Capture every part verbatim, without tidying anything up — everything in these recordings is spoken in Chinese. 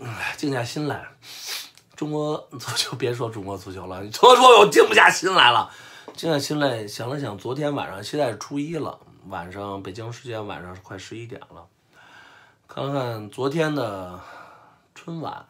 静下心来。中国足球别说中国足球了，你说说我静不下心来了。静下心来想了想，昨天晚上现在是初一了，晚上北京时间晚上是快十一点了。看看昨天的春晚，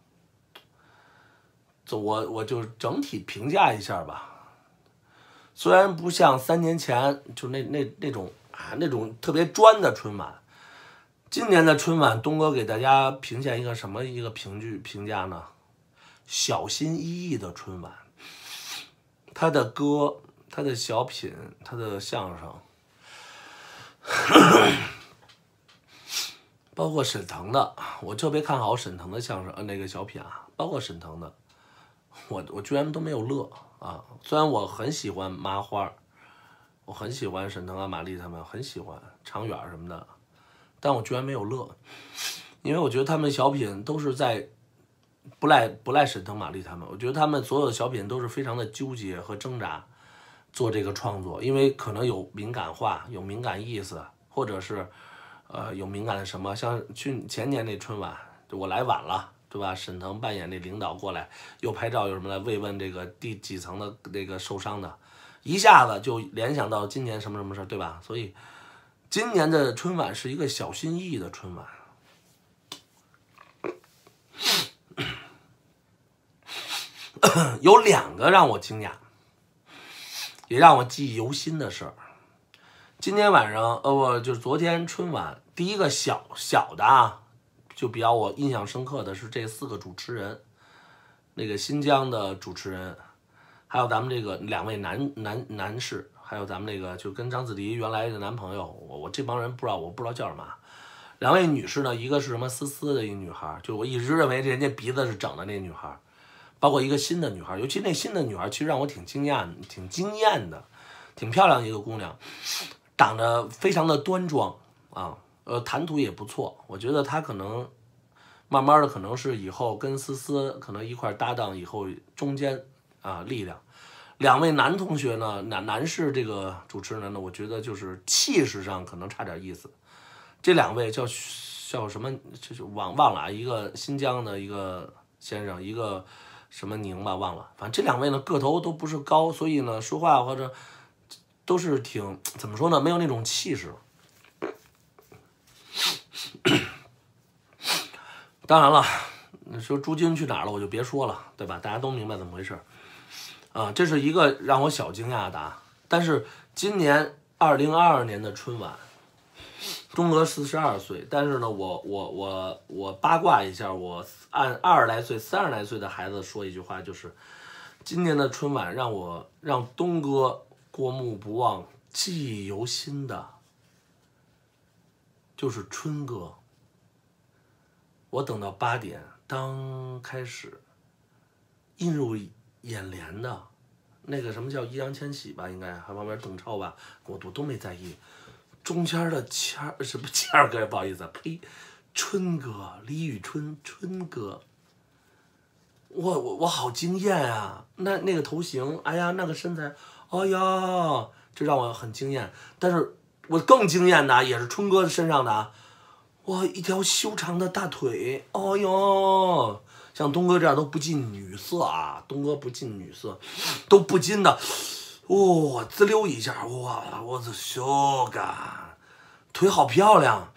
我我就整体评价一下吧。虽然不像三年前就那那那种啊那种特别专的春晚，今年的春晚，东哥给大家评价一个什么一个评句评价呢？小心翼翼的春晚，他的歌、他的小品、他的相声，包括沈腾的，我特别看好沈腾的相声，呃，那个小品啊，包括沈腾的，我我居然都没有乐啊！虽然我很喜欢麻花，我很喜欢沈腾啊、马丽他们，很喜欢常远什么的，但我居然没有乐，因为我觉得他们小品都是在。不赖不赖沈腾、马丽他们，我觉得他们所有的小品都是非常的纠结和挣扎做这个创作，因为可能有敏感话、有敏感意思，或者是呃有敏感的什么，像去前年那春晚，我来晚了，对吧？沈腾扮演那领导过来，又拍照又什么来慰问这个第几层的那个受伤的，一下子就联想到今年什么什么事，对吧？所以今年的春晚是一个小心翼翼的春晚。有两个让我惊讶，也让我记忆犹新的事儿。今天晚上，呃，我就是昨天春晚第一个小小的啊，就比较我印象深刻的是这四个主持人，那个新疆的主持人，还有咱们这个两位男男男士，还有咱们那个就跟章子怡原来的男朋友，我我这帮人不知道，我不知道叫什么。两位女士呢，一个是什么思思的一个女孩，就我一直认为人家鼻子是整的那女孩。包括一个新的女孩，尤其那新的女孩，其实让我挺惊讶、挺惊艳的，挺漂亮的一个姑娘，长得非常的端庄啊，呃，谈吐也不错。我觉得她可能慢慢的可能是以后跟思思可能一块搭档，以后中间啊力量。两位男同学呢，男男士这个主持人呢，我觉得就是气势上可能差点意思。这两位叫叫什么？就是忘忘了啊，一个新疆的一个先生，一个。什么宁吧忘了，反正这两位呢个头都不是高，所以呢说话或者都是挺怎么说呢，没有那种气势。当然了，你说朱军去哪儿了，我就别说了，对吧？大家都明白怎么回事啊。这是一个让我小惊讶的啊。但是今年二零二二年的春晚，东哥四十二岁，但是呢，我我我我八卦一下，我按二十来岁、三十来岁的孩子说一句话，就是今年的春晚让我让东哥过目不忘、记忆犹新的，就是春哥。我等到八点，当开始映入眼帘的那个什么叫易烊千玺吧，应该还旁边邓超吧，我我都没在意。中间的谦儿什么谦儿哥，不好意思啊，呸，春哥李宇春，春哥，我我我好惊艳啊！那那个头型，哎呀，那个身材，哎呀，这让我很惊艳。但是我更惊艳的也是春哥身上的，哇，一条修长的大腿，哎呦，像东哥这样都不近女色啊，东哥不近女色，都不禁的。哇，滋溜一下，哇，我的小嘎，腿好漂亮。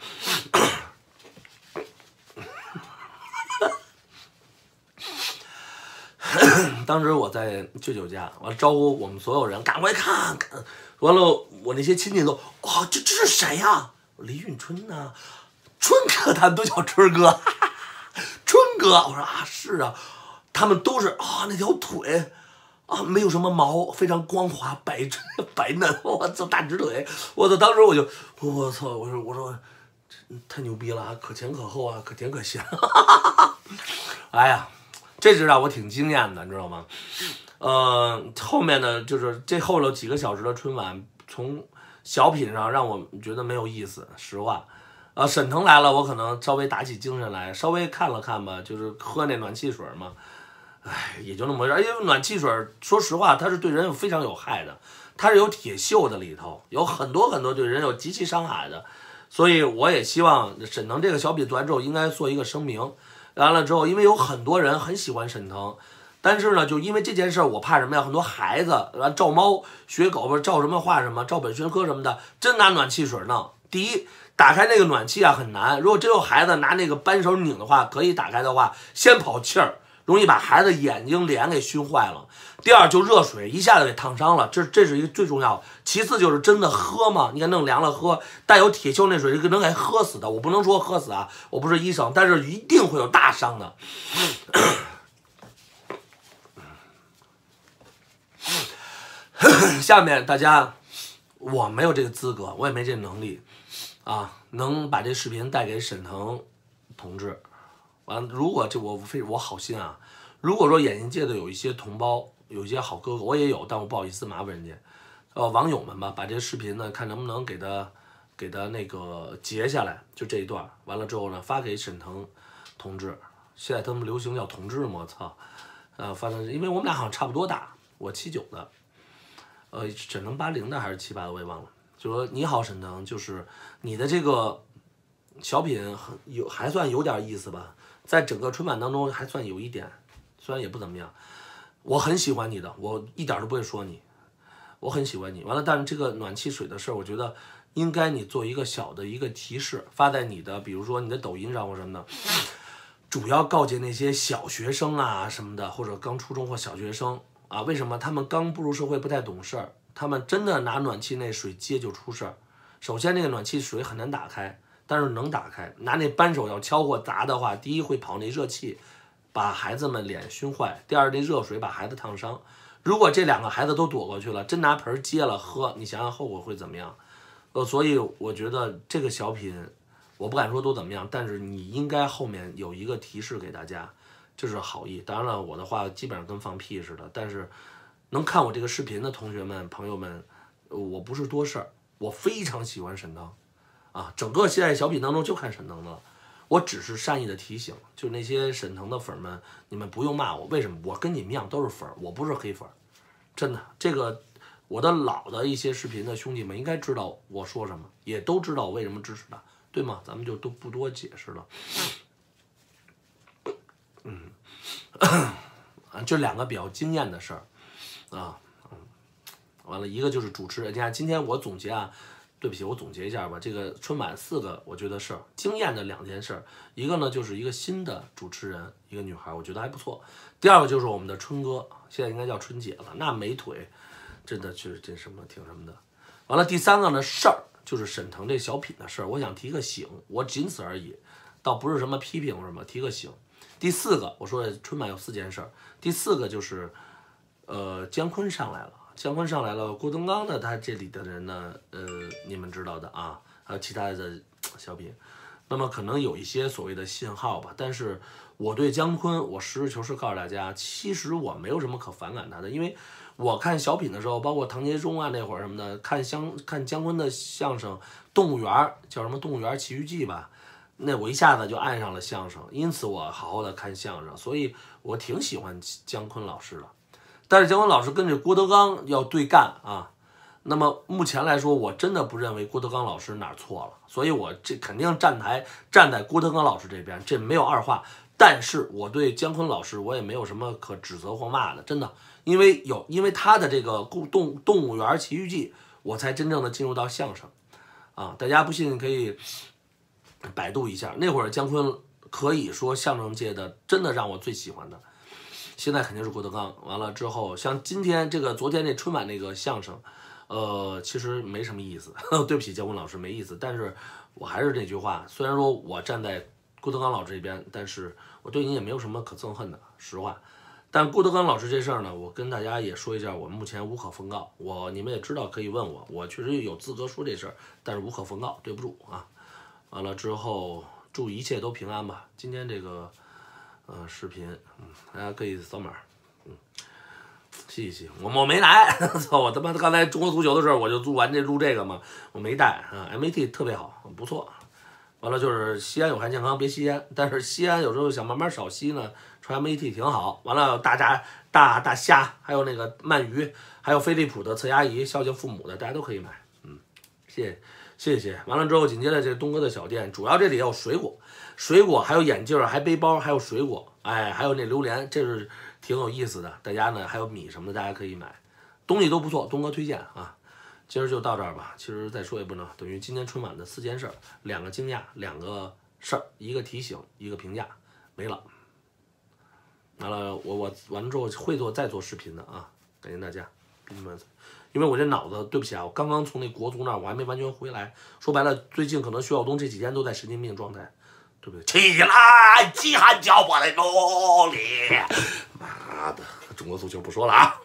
当时我在舅舅家，完了招呼我们所有人赶快看，完了我那些亲戚都，哇、哦，这这是谁呀、啊？李宇春呢、啊？春哥，他们都叫春哥，春哥，我说啊是啊，他们都是啊那条腿。啊，没有什么毛，非常光滑白白嫩，我操，大直腿，我操！当时我就，我操，我说我说，太牛逼了啊，可前可后啊，可甜可咸，哎呀，这是让我挺惊艳的，你知道吗？呃，后面呢，就是这后了几个小时的春晚，从小品上让我觉得没有意思，实话。呃，沈腾来了，我可能稍微打起精神来，稍微看了看吧，就是喝那暖气水嘛。哎，也就那么回事。而且暖气水，说实话，它是对人有非常有害的，它是有铁锈的里头，有很多很多对人有极其伤害的。所以我也希望沈腾这个小品做完之后，应该做一个声明， 完了之后，因为有很多人很喜欢沈腾，但是呢，就因为这件事儿，我怕什么呀？很多孩子完照猫学狗，不是照什么画什么，照本宣科什么的，真拿暖气水弄。第一，打开那个暖气啊很难，如果真有孩子拿那个扳手拧的话，可以打开的话，先跑气儿，容易把孩子眼睛脸给熏坏了。第二，就热水一下子给烫伤了，这这是一个最重要的。其次就是真的喝嘛，你看弄凉了喝，带有铁锈那水能给喝死的。我不能说喝死啊，我不是医生，但是一定会有大伤的。下面大家，我没有这个资格，我也没这能力啊，能把这视频带给沈腾同志。完了，如果这我非我好心啊，如果说演艺界的有一些同胞，有一些好哥哥，我也有，但我不好意思麻烦人家，呃，网友们吧，把这视频呢，看能不能给他给他那个截下来，就这一段，完了之后呢，发给沈腾同志。现在他们流行叫同志嘛，我操，呃，发正因为我们俩好像差不多大，我七九的。呃，沈腾八零的还是七八的，我也忘了。就说你好，沈腾，就是你的这个小品很有，还算有点意思吧，在整个春晚当中还算有一点，虽然也不怎么样。我很喜欢你的，我一点都不会说你，我很喜欢你。完了，但是这个暖气水的事儿，我觉得应该你做一个小的一个提示，发在你的，比如说你的抖音上或什么的，主要告诫那些小学生啊什么的，或者刚初中或小学生。啊，为什么他们刚步入社会不太懂事儿？他们真的拿暖气那水接就出事儿。首先，那个暖气水很难打开，但是能打开。拿那扳手要敲或砸的话，第一会跑那热气，把孩子们脸熏坏；第二，那热水把孩子烫伤。如果这两个孩子都躲过去了，真拿盆接了喝，你想想后果会怎么样？呃，所以我觉得这个小品，我不敢说都怎么样，但是你应该后面有一个提示给大家。这是好意，当然了，我的话基本上跟放屁似的。但是，能看我这个视频的同学们、朋友们，我不是多事儿，我非常喜欢沈腾，啊，整个现在小品当中就看沈腾的，我只是善意的提醒，就那些沈腾的粉们，你们不用骂我，为什么？我跟你们一样都是粉，我不是黑粉，真的。这个我的老的一些视频的兄弟们应该知道我说什么，也都知道我为什么支持他，对吗？咱们就都不多解释了。嗯，这两个比较惊艳的事儿啊，嗯，完了，一个就是主持人。你看，今天我总结啊，对不起，我总结一下吧。这个春晚四个，我觉得是惊艳的两件事儿。一个呢，就是一个新的主持人，一个女孩，我觉得还不错。第二个就是我们的春哥，现在应该叫春姐了，那美腿，真的是这什么挺什么的。完了，第三个呢事儿就是沈腾这小品的事儿，我想提个醒，我仅此而已，倒不是什么批评什么，提个醒。第四个，我说春晚有四件事儿，第四个就是，呃，姜昆上来了，姜昆上来了，郭德纲呢，他这里的人呢，呃，你们知道的啊，还有其他的小品，那么可能有一些所谓的信号吧，但是我对姜昆，我实事求是告诉大家，其实我没有什么可反感他的，因为我看小品的时候，包括唐杰忠啊那会儿什么的，看相看姜昆的相声《动物园》，叫什么《动物园奇遇记》吧。那我一下子就爱上了相声，因此我好好的看相声，所以我挺喜欢姜昆老师的。但是姜昆老师跟着郭德纲要对干啊，那么目前来说，我真的不认为郭德纲老师哪儿错了，所以我这肯定站台站在郭德纲老师这边，这没有二话。但是我对姜昆老师我也没有什么可指责或骂的，真的，因为有因为他的这个《动动物园奇遇记》，我才真正的进入到相声啊。大家不信可以百度一下，那会儿姜昆可以说相声界的真的让我最喜欢的，现在肯定是郭德纲。完了之后，像今天这个昨天这春晚那个相声，呃，其实没什么意思，对不起姜昆老师没意思。但是我还是那句话，虽然说我站在郭德纲老师这边，但是我对你也没有什么可憎恨的，实话。但郭德纲老师这事儿呢，我跟大家也说一下，我目前无可奉告。我你们也知道可以问我，我确实有资格说这事儿，但是无可奉告，对不住啊。完了之后，祝一切都平安吧。今天这个呃视频，嗯，大家可以扫码，嗯，谢谢。我我没来，操！我他妈刚才中国足球的时候，我就录完这录这个嘛，我没带啊。M A T 特别好，不错。完了就是西安有害健康，别吸烟。但是西安有时候想慢慢少吸呢，穿 M A T 挺好。完了大闸大大虾，还有那个鳗鱼，还有飞利浦的测压仪，孝敬父母的，大家都可以买。嗯，谢谢。谢谢。完了之后，紧接着这东哥的小店，主要这里有水果， 水果，还有眼镜，还背包，还有水果，哎，还有那榴莲，这是挺有意思的。大家呢还有米什么的，大家可以买，东西都不错，东哥推荐啊。今儿就到这儿吧。其实再说也不能，等于今年春晚的四件事，两个惊讶，两个事儿，一个提醒，一个评价，没了。完了，我我完了之后会做再做视频的啊，感谢大家，你们，因为我这脑子对不起啊，我刚刚从那国足那儿我还没完全回来，说白了，最近可能徐晓东这几天都在神经病状态，对不对？起来，饥寒交迫的努力，妈的，中国足球不说了啊。